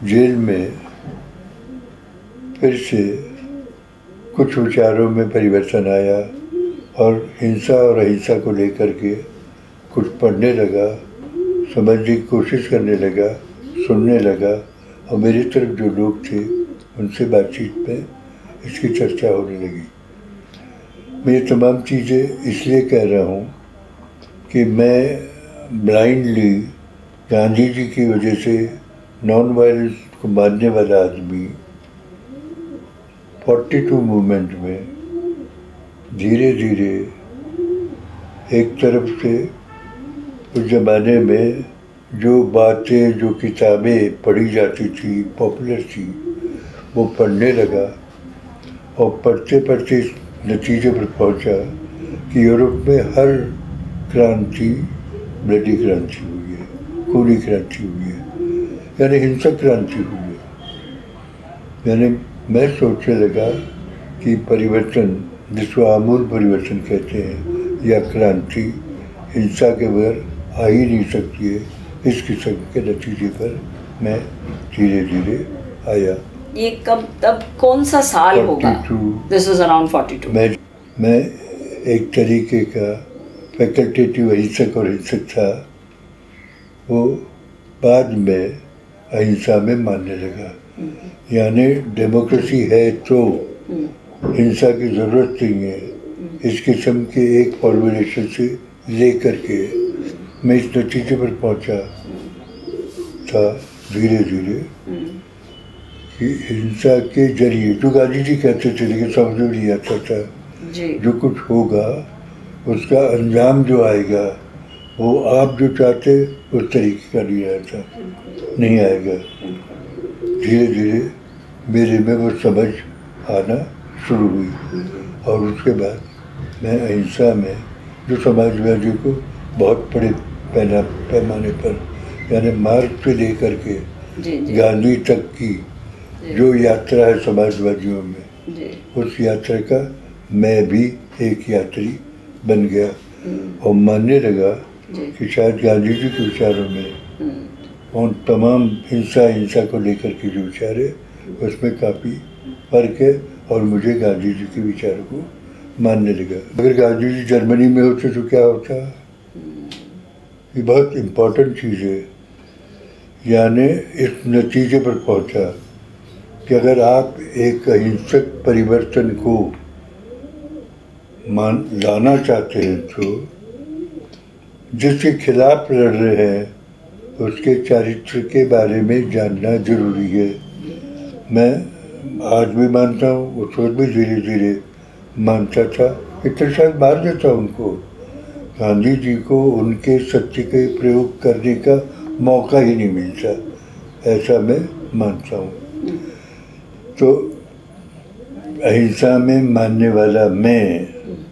Jail में फिर से कुछ विचारों में परिवर्तन आया और हिंसा और अहिंसा को लेकर के कुछ पढ़ने लगा, समझने की कोशिश करने लगा, सुनने लगा और मेरी तरफ जो लोग थे उनसे बातचीत में इसकी चर्चा होने लगी। मैं ये तमाम चीज़ें इसलिए कह रहा हूँ कि मैं ब्लाइंडली गांधी जी की वजह से नॉन वायलेंस को मानने वाला आदमी 42 मूवमेंट में धीरे धीरे एक तरफ से उस ज़माने में जो बातें, जो किताबें पढ़ी जाती थी, पॉपुलर थी, वो पढ़ने लगा और पढ़ते पढ़ते इस नतीजे पर पहुंचा कि यूरोप में हर क्रांति ब्लडी क्रांति हुई है, खूनी क्रांति हुई है, यानी हिंसक क्रांति हुई है। यानी मैं सोचने लगा कि परिवर्तन, जिसको आमूल परिवर्तन कहते हैं, या क्रांति हिंसा के बगैर आ ही नहीं सकती है। इस किस्म के नतीजे पर मैं धीरे धीरे आया। ये कब, तब कौन सा साल होगा? This was around 42. मैं एक तरीके का फैकल्टेटिव अहिंसक और हिंसक था, वो बाद में अहिंसा में मानने लगा। यानी डेमोक्रेसी है तो हिंसा की ज़रूरत नहीं है। इस किस्म के एक फॉर्मुलेशन से लेकर के मैं इस नतीजे पर पहुंचा था धीरे धीरे कि हिंसा के जरिए, जो गांधी जी कहते थे लेकिन समझ में नहीं आता था, जो कुछ होगा उसका अंजाम जो आएगा वो आप जो चाहते उस तरीके का नहीं आएगा। धीरे धीरे मेरे में वो समझ आना शुरू हुई और उसके बाद मैं अहिंसा में, जो समाजवादी को बहुत बड़े पैमाने पर, यानी मार्क्स से लेकर के गांधी तक की जो यात्रा है समाजवादियों में, उस यात्रा का मैं भी एक यात्री बन गया और मानने लगा कि शायद गांधी जी के विचारों में उन तमाम हिंसा को लेकर के जो विचार है उसमें काफ़ी फर्क है और मुझे गांधी जी के विचारों को मानने लगा। अगर गांधी जी जर्मनी में होते तो क्या होता? ये बहुत इम्पोर्टेंट चीज़ है। यानी इस नतीजे पर पहुंचा कि अगर आप एक अहिंसक परिवर्तन को लाना चाहते हैं तो जिसके खिलाफ लड़ रहे हैं उसके चरित्र के बारे में जानना जरूरी है। मैं आज भी मानता हूँ, उस वक्त भी धीरे धीरे मानता था। इतना शायद मार देता उनको, गांधी जी को उनके सत्य के प्रयोग करने का मौका ही नहीं मिलता, ऐसा मैं मानता हूँ। तो अहिंसा में मानने वाला मैं,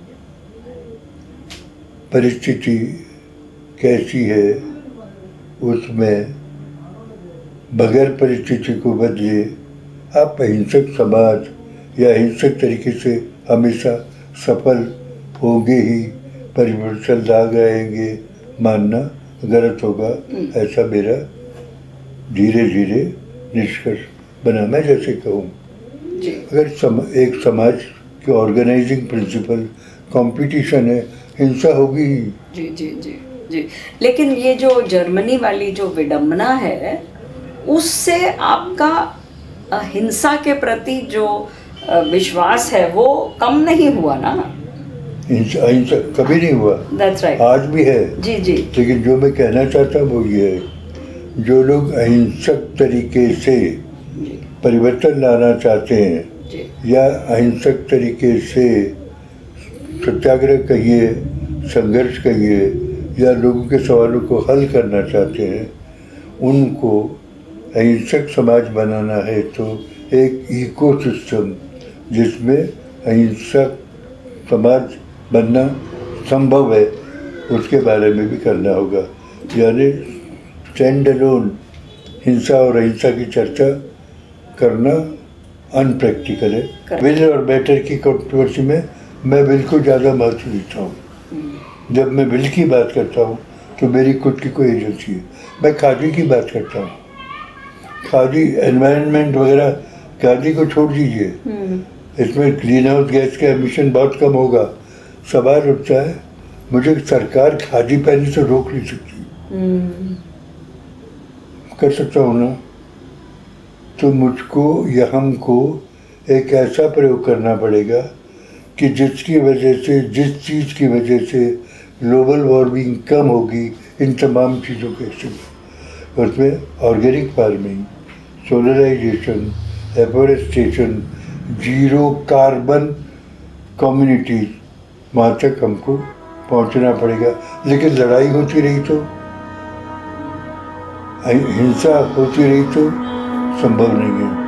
परिस्थिति कैसी है उसमें बगैर परिस्थिति को बदले आप अहिंसक समाज या अहिंसक तरीके से हमेशा सफल होंगे ही, परिवर्तन ला गएंगे, मानना गलत होगा, ऐसा मेरा धीरे धीरे निष्कर्ष बना। मैं जैसे कहूँ, अगर एक समाज के ऑर्गेनाइजिंग प्रिंसिपल कंपटीशन है, हिंसा होगी ही। जी जी जी जी। लेकिन ये जो जर्मनी वाली जो विडंबना है, उससे आपका हिंसा के प्रति जो विश्वास है वो कम नहीं हुआ ना? हिंसा कभी नहीं हुआ। That's right. आज भी है। जी जी। लेकिन जो मैं कहना चाहता हूँ वो ये है, जो लोग अहिंसक तरीके से परिवर्तन लाना चाहते हैं या अहिंसक तरीके से सत्याग्रह कहिए, संघर्ष कहिए, या लोगों के सवालों को हल करना चाहते हैं, उनको अहिंसक समाज बनाना है तो एक इकोसिस्टम जिसमें अहिंसक समाज बनना संभव है उसके बारे में भी करना होगा। यानी स्टैंड अलोन हिंसा और अहिंसा की चर्चा करना अनप्रैक्टिकल है। विल और बेटर की कंट्रोवर्सी में मैं विल को ज़्यादा महत्व देता हूँ। जब मैं विल की बात करता हूँ तो मेरी खुद की कोई एजेंसी है। मैं खादी की बात करता हूँ खादी एनवायरनमेंट वगैरह, खादी को छोड़ दीजिए, इसमें ग्रीन हाउस गैस का एमिशन बहुत कम होगा। सवाल उठता है, मुझे सरकार खादी पहनने से रोक नहीं सकती, कर सकता हूँ ना? तो मुझको या हमको एक ऐसा प्रयोग करना पड़ेगा कि जिसकी वजह से, जिस चीज़ की वजह से ग्लोबल वार्मिंग कम होगी, इन तमाम चीज़ों के इसमें, उसमें organic farming, solarisation, afforestation, zero carbon communities, वहाँ तक हमको पहुँचना पड़ेगा। लेकिन लड़ाई होती रही तो, हिंसा होती रही तो संभव नहीं है।